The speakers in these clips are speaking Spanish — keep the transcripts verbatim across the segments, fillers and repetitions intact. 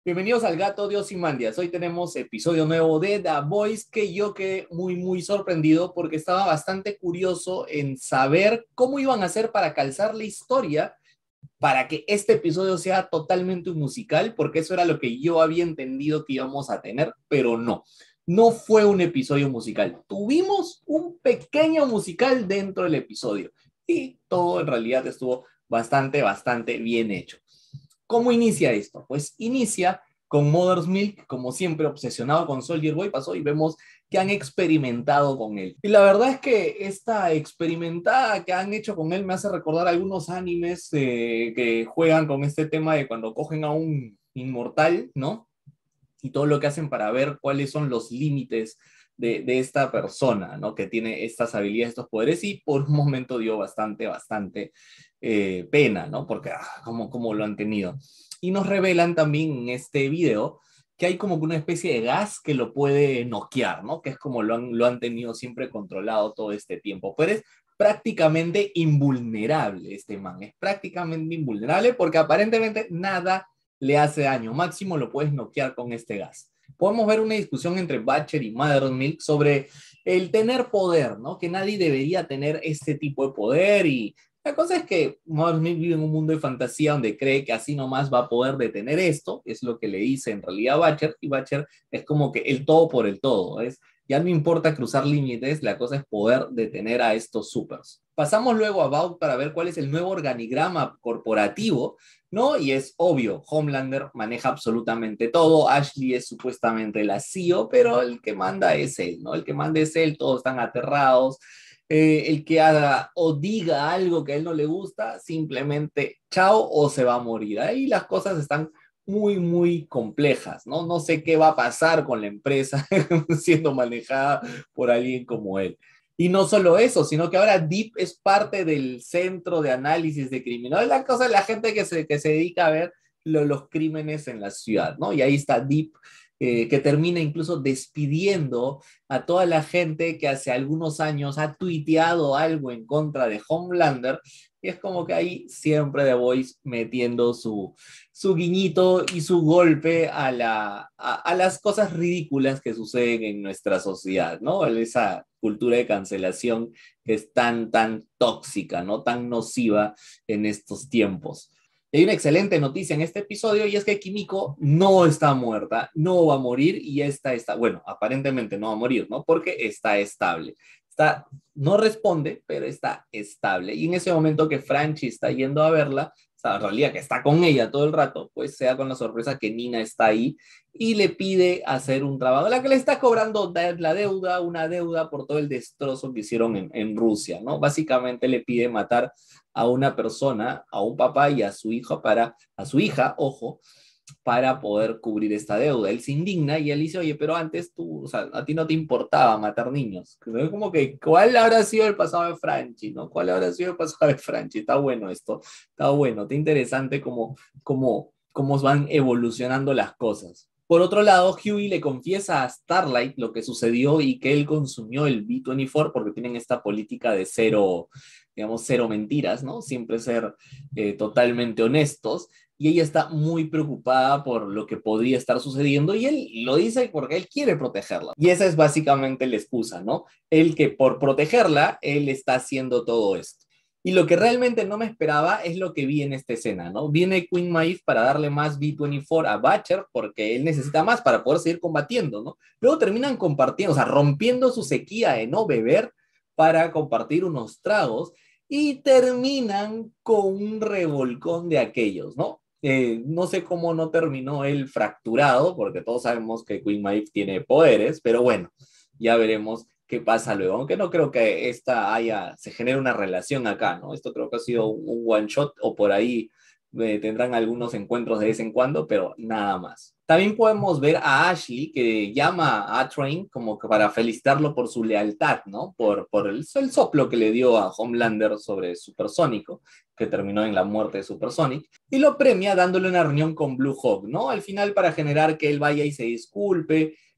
Bienvenidos al Gato de Ozymandias. Hoy tenemos episodio nuevo de The Voice, que yo quedé muy, muy sorprendido porque estaba bastante curioso en saber cómo iban a hacer para calzar la historia para que este episodio sea totalmente un musical, porque eso era lo que yo había entendido que íbamos a tener, pero no. No fue un episodio musical. Tuvimos un pequeño musical dentro del episodio y todo en realidad estuvo bastante, bastante bien hecho. ¿Cómo inicia esto? Pues inicia con Mother's Milk, como siempre obsesionado con Soldier Boy, pasó y vemos que han experimentado con él. Y la verdad es que esta experimentada que han hecho con él me hace recordar algunos animes eh, que juegan con este tema de cuando cogen a un inmortal, ¿no? Y todo lo que hacen para ver cuáles son los límites de, de esta persona, ¿no? Que tiene estas habilidades, estos poderes, y por un momento dio bastante, bastante eh, pena, ¿no? Porque, ah, ¿cómo, cómo lo han tenido? Y nos revelan también en este video que hay como una especie de gas que lo puede noquear, ¿no? Que es como lo han, lo han tenido siempre controlado todo este tiempo. Pero es prácticamente invulnerable este man, es prácticamente invulnerable porque aparentemente nada le hace daño. Máximo lo puedes noquear con este gas. Podemos ver una discusión entre Butcher y Mother's Milk sobre el tener poder, ¿no? Que nadie debería tener este tipo de poder, y la cosa es que Mother's Milk vive en un mundo de fantasía donde cree que así nomás va a poder detener esto, es lo que le dice en realidad a Butcher, y Butcher es como que el todo por el todo, es ya no importa cruzar límites, la cosa es poder detener a estos supers. Pasamos luego a Vought para ver cuál es el nuevo organigrama corporativo, ¿no? Y es obvio, Homelander maneja absolutamente todo, Ashley es supuestamente la C E O, pero el que manda es él, ¿no? El que manda es él, todos están aterrados. Eh, el que haga o diga algo que a él no le gusta, simplemente chao o se va a morir. Ahí las cosas están muy, muy complejas, ¿no? No sé qué va a pasar con la empresa siendo manejada por alguien como él. Y no solo eso, sino que ahora Deep es parte del centro de análisis de criminal. La cosa es la gente que se, que se dedica a ver lo, los crímenes en la ciudad, ¿no? Y ahí está Deep, eh, que termina incluso despidiendo a toda la gente que hace algunos años ha tuiteado algo en contra de Homelander. Y es como que ahí siempre The Voice metiendo su, su guiñito y su golpe a, la, a, a las cosas ridículas que suceden en nuestra sociedad, ¿no? Esa cultura de cancelación que es tan, tan tóxica, ¿no? Tan nociva en estos tiempos. Y hay una excelente noticia en este episodio, y es que Kimiko no está muerta, no va a morir, y esta está, bueno, aparentemente no va a morir, ¿no? Porque está estable. Está, no responde, pero está estable. Y en ese momento que Franchi está yendo a verla, o sea, en realidad que está con ella todo el rato, pues se da con la sorpresa que Nina está ahí y le pide hacer un trabajo, la que le está cobrando la deuda, una deuda por todo el destrozo que hicieron en, en Rusia, ¿no? Básicamente le pide matar a una persona, a un papá y a su hijo para, a su hija, ojo, para poder cubrir esta deuda. Él se indigna y él dice, oye, pero antes tú, o sea, a ti no te importaba matar niños. Es como que, ¿cuál habrá sido el pasado de Franchi, no? ¿Cuál habrá sido el pasado de Franchi? Está bueno esto, está bueno, está interesante cómo, cómo, cómo van evolucionando las cosas. Por otro lado, Hughie le confiesa a Starlight lo que sucedió y que él consumió el B veinticuatro porque tienen esta política de cero, digamos, cero mentiras, ¿no? Siempre ser eh, totalmente honestos. Y ella está muy preocupada por lo que podría estar sucediendo, y él lo dice porque él quiere protegerla. Y esa es básicamente la excusa, ¿no? Él que por protegerla, él está haciendo todo esto. Y lo que realmente no me esperaba es lo que vi en esta escena, ¿no? Viene Queen Maeve para darle más B veinticuatro a Butcher porque él necesita más para poder seguir combatiendo, ¿no? Luego terminan compartiendo, o sea, rompiendo su sequía de no beber para compartir unos tragos, y terminan con un revolcón de aquellos, ¿no? Eh, no sé cómo no terminó él fracturado, porque todos sabemos que Queen Maeve tiene poderes, pero bueno, ya veremos qué pasa luego, aunque no creo que esta haya, se genere una relación acá, ¿no? Esto creo que ha sido un, un one shot, o por ahí eh, tendrán algunos encuentros de vez en cuando, pero nada más. También podemos ver a Ashley que llama a Train como que para felicitarlo por su lealtad, ¿no? Por, por el, el soplo que le dio a Homelander sobre Supersónico, que terminó en la muerte de Supersonic, y lo premia dándole una reunión con Blue Hawk, ¿no? Al final, para generar que él vaya y se disculpe,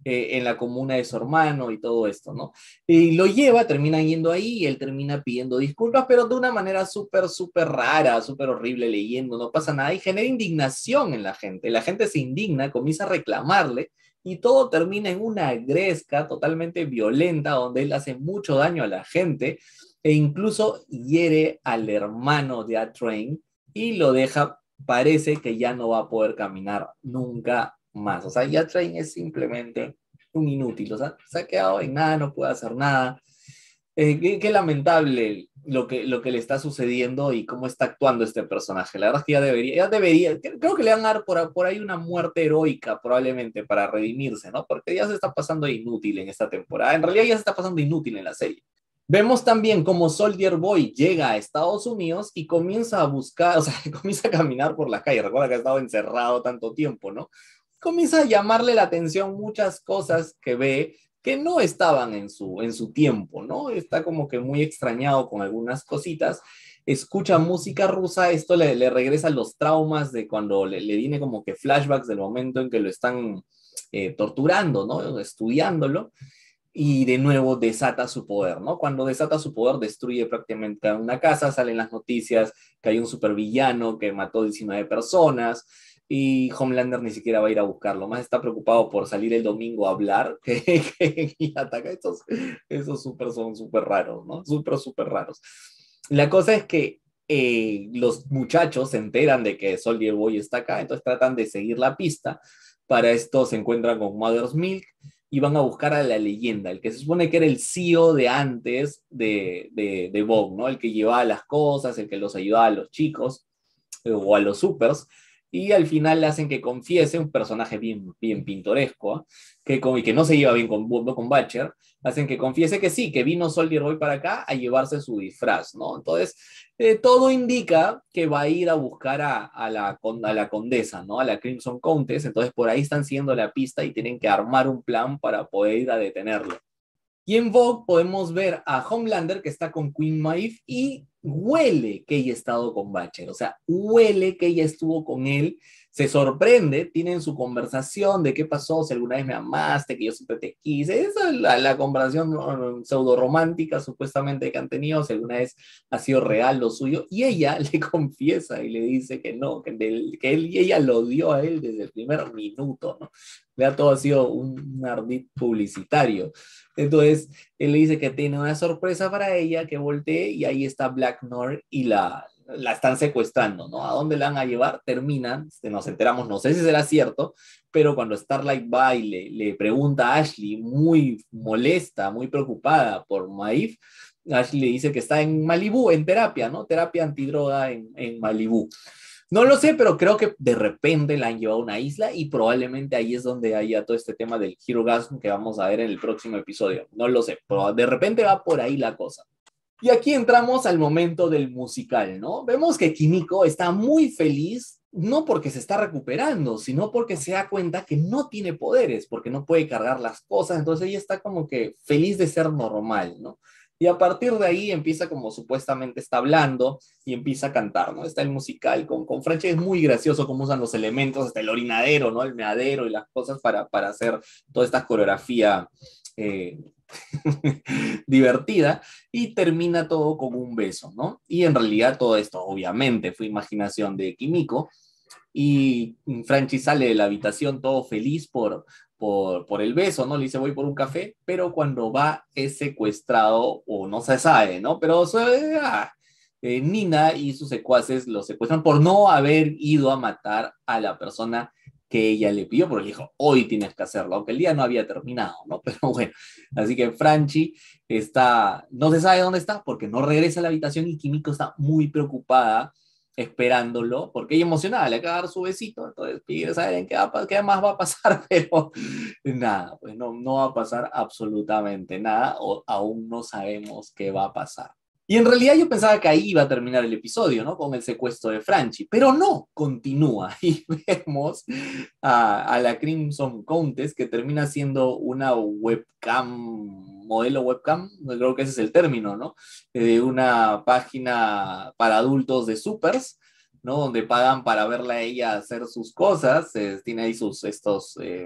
eh, en la comuna de su hermano y todo esto, ¿no? Y lo lleva, terminan yendo ahí, y él termina pidiendo disculpas, pero de una manera súper, súper rara, súper horrible, leyendo, no pasa nada, y genera indignación en la gente. La gente se indigna, comienza a reclamarle, y todo termina en una gresca totalmente violenta, donde él hace mucho daño a la gente, e incluso hiere al hermano de A-Train, y lo deja, parece que ya no va a poder caminar nunca más. O sea, A-Train es simplemente un inútil, o sea, se ha quedado en nada, no puede hacer nada. Eh, qué, qué lamentable lo que, lo que le está sucediendo y cómo está actuando este personaje. La verdad es que ya debería, ya debería, creo que le van a dar por, por ahí una muerte heroica probablemente para redimirse, ¿no? Porque ya se está pasando inútil en esta temporada. En realidad ya se está pasando inútil en la serie. Vemos también cómo Soldier Boy llega a Estados Unidos y comienza a buscar, o sea, comienza a caminar por la calle. Recuerda que ha estado encerrado tanto tiempo, ¿no? Comienza a llamarle la atención muchas cosas que ve que no estaban en su, en su tiempo, ¿no? Está como que muy extrañado con algunas cositas. Escucha música rusa, esto le, le regresa los traumas de cuando le, le viene como que flashbacks del momento en que lo están eh, torturando, ¿no? Estudiándolo. Y de nuevo desata su poder, ¿no? Cuando desata su poder, destruye prácticamente una casa, salen las noticias que hay un supervillano que mató diecinueve personas, y Homelander ni siquiera va a ir a buscarlo, más está preocupado por salir el domingo a hablar que, que y ataca. Estos, esos super son súper raros, ¿no? Súper, súper raros. La cosa es que eh, los muchachos se enteran de que Soldier Boy está acá, entonces tratan de seguir la pista. Para esto se encuentran con Mother's Milk y van a buscar a la leyenda, el que se supone que era el C E O de antes de, de, de Vogue, ¿no? El que llevaba las cosas, el que los ayudaba a los chicos eh, o a los supers, y al final le hacen que confiese, un personaje bien, bien pintoresco, ¿eh? que, y que no se lleva bien con, con Butcher, hacen que confiese que sí, que vino Soldier Boy para acá a llevarse su disfraz, ¿no? Entonces, eh, todo indica que va a ir a buscar a, a, la, a la condesa, ¿no? A la Crimson Countess, entonces por ahí están siguiendo la pista y tienen que armar un plan para poder ir a detenerlo. Y en Vogue podemos ver a Homelander que está con Queen Maeve y huele que ella ha estado con Butcher, o sea, huele que ella estuvo con él, se sorprende, tienen su conversación de qué pasó, si alguna vez me amaste, que yo siempre te quise, esa es la, la conversación no, pseudo romántica supuestamente que han tenido, si alguna vez ha sido real lo suyo, y ella le confiesa y le dice que no, que, de, que él y ella lo dio a él desde el primer minuto, ¿no? Ya todo ha sido un, un ardid publicitario. Entonces, él le dice que tiene una sorpresa para ella, que voltee, y ahí está Black Noir y la, la están secuestrando, ¿no? ¿A dónde la van a llevar? Terminan, nos enteramos, no sé si será cierto, pero cuando Starlight va y le, le pregunta a Ashley, muy molesta, muy preocupada por Maeve, Ashley le dice que está en Malibú, en terapia, ¿no? Terapia antidroga en, en Malibú. No lo sé, pero creo que de repente la han llevado a una isla y probablemente ahí es donde haya todo este tema del Herogasm que vamos a ver en el próximo episodio. No lo sé, pero de repente va por ahí la cosa. Y aquí entramos al momento del musical, ¿no? Vemos que Kimiko está muy feliz, no porque se está recuperando, sino porque se da cuenta que no tiene poderes, porque no puede cargar las cosas, entonces ella está como que feliz de ser normal, ¿no? Y a partir de ahí empieza como supuestamente está hablando y empieza a cantar, ¿no? Está el musical con, con Franchi, es muy gracioso cómo usan los elementos, hasta el orinadero, ¿no? El meadero y las cosas para, para hacer toda esta coreografía eh, divertida, y termina todo con un beso, ¿no? Y en realidad todo esto obviamente fue imaginación de Kimiko, y Franchi sale de la habitación todo feliz por, por, por el beso, ¿no? Le dice voy por un café, pero cuando va es secuestrado, o no se sabe, ¿no? Pero ah, eh, Nina y sus secuaces lo secuestran por no haber ido a matar a la persona que ella le pidió, porque le dijo, hoy tienes que hacerlo, aunque el día no había terminado, ¿no? Pero bueno, así que Franchi está, no se sabe dónde está, porque no regresa a la habitación, y Kimiko está muy preocupada esperándolo, porque ella emocionada, le acaba de dar su besito, entonces quiere saber qué, va, qué más va a pasar, pero nada, pues no, no va a pasar absolutamente nada, o aún no sabemos qué va a pasar. Y en realidad yo pensaba que ahí iba a terminar el episodio, ¿no? Con el secuestro de Franchi, pero no, continúa, y vemos a, a la Crimson Countess, que termina siendo una webcam, modelo webcam, creo que ese es el término, ¿no? De una página para adultos de supers, ¿no? Donde pagan para verla a ella hacer sus cosas, eh, tiene ahí sus, estos... Eh,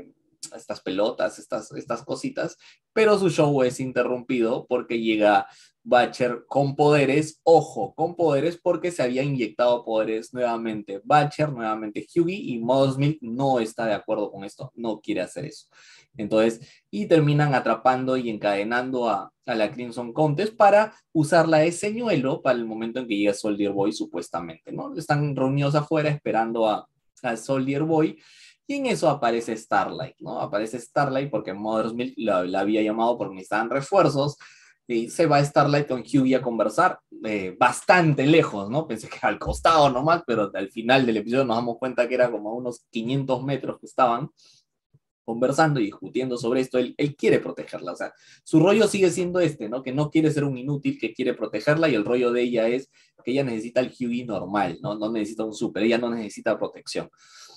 estas pelotas, estas, estas cositas, pero su show es interrumpido porque llega Butcher con poderes, ojo, con poderes porque se había inyectado poderes nuevamente Butcher, nuevamente Hughie, y Mother's Milk no está de acuerdo con esto, no quiere hacer eso. Entonces, y terminan atrapando y encadenando a, a la Crimson Countess para usarla de señuelo para el momento en que llega Soldier Boy, supuestamente, ¿no? Están reunidos afuera esperando a, a Soldier Boy, y en eso aparece Starlight, ¿no? Aparece Starlight porque Mother's Milk la, la había llamado porque necesitaban refuerzos, y se va Starlight con Hughie a conversar eh, bastante lejos, ¿no? Pensé que al costado nomás, pero al final del episodio nos damos cuenta que era como a unos quinientos metros que estaban conversando y discutiendo sobre esto. Él, él quiere protegerla, o sea, su rollo sigue siendo este, ¿no? Que no quiere ser un inútil, que quiere protegerla, y el rollo de ella es que ella necesita el Hughie normal, ¿no? No necesita un super, ella no necesita protección.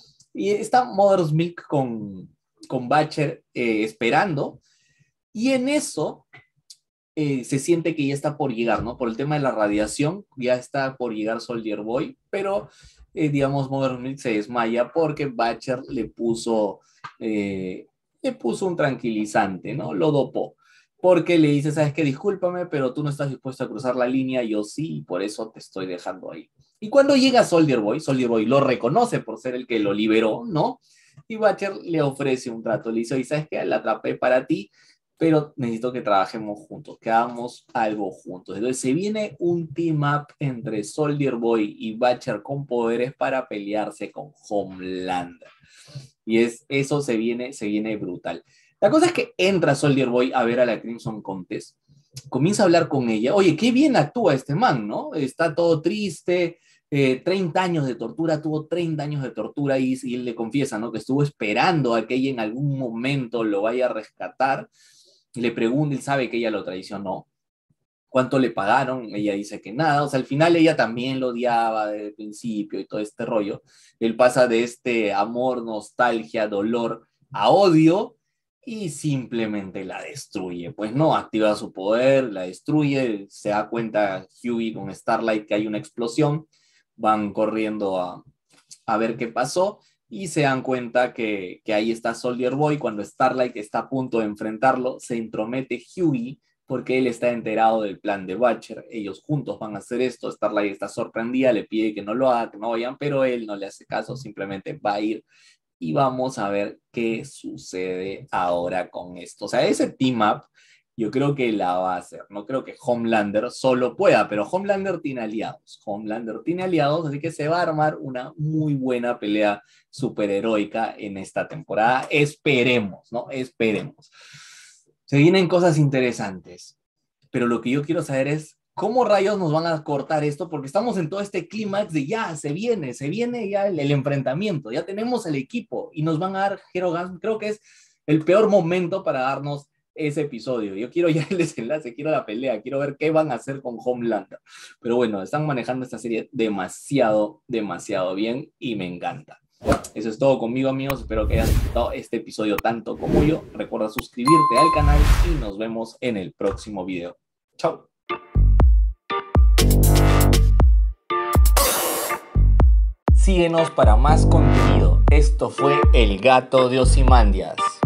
Y está Mother's Milk con, con Butcher eh, esperando, y en eso eh, se siente que ya está por llegar, ¿no? Por el tema de la radiación, ya está por llegar Soldier Boy, pero, eh, digamos, Mother's Milk se desmaya porque Butcher le puso, eh, le puso un tranquilizante, ¿no? Lo dopó. Porque le dice, ¿sabes qué? Discúlpame, pero tú no estás dispuesto a cruzar la línea, yo sí, y por eso te estoy dejando ahí. Y cuando llega Soldier Boy, Soldier Boy lo reconoce por ser el que lo liberó, ¿no? Y Butcher le ofrece un trato, le dice, oye, ¿sabes qué? La atrapé para ti, pero necesito que trabajemos juntos, que hagamos algo juntos. Entonces se viene un team up entre Soldier Boy y Butcher con poderes para pelearse con Homelander. Y es, eso se viene, se viene brutal. La cosa es que entra Soldier Boy a ver a la Crimson Countess, comienza a hablar con ella. Oye, qué bien actúa este man, ¿no? Está todo triste, eh, treinta años de tortura, tuvo treinta años de tortura, y, y él le confiesa, ¿no? Que estuvo esperando a que ella en algún momento lo vaya a rescatar. Y le pregunta, él sabe que ella lo traicionó. ¿Cuánto le pagaron? Ella dice que nada. O sea, al final ella también lo odiaba desde el principio y todo este rollo. Él pasa de este amor, nostalgia, dolor a odio, y simplemente la destruye. Pues no, activa su poder, la destruye, se da cuenta Hughie con Starlight que hay una explosión, van corriendo a, a ver qué pasó, y se dan cuenta que, que ahí está Soldier Boy. Cuando Starlight está a punto de enfrentarlo, se entromete Hughie, porque él está enterado del plan de Butcher. Ellos juntos van a hacer esto. Starlight está sorprendida, le pide que no lo haga, que no vayan, pero él no le hace caso, simplemente va a ir. Y vamos a ver qué sucede ahora con esto. O sea, ese team up yo creo que la va a hacer. No creo que Homelander solo pueda, pero Homelander tiene aliados. Homelander tiene aliados, así que se va a armar una muy buena pelea superheroica en esta temporada. Esperemos, ¿no? Esperemos. Se vienen cosas interesantes, pero lo que yo quiero saber es ¿cómo rayos nos van a cortar esto? Porque estamos en todo este clímax de ya, se viene, se viene ya el, el enfrentamiento, ya tenemos el equipo y nos van a dar Hero Gasm. Creo que es el peor momento para darnos ese episodio. Yo quiero ya el desenlace, quiero la pelea, quiero ver qué van a hacer con Homelander. Pero bueno, están manejando esta serie demasiado, demasiado bien y me encanta. Eso es todo conmigo, amigos. Espero que hayan disfrutado este episodio tanto como yo. Recuerda suscribirte al canal y nos vemos en el próximo video. Chao. Síguenos para más contenido. Esto fue El Gato de Ozymandias.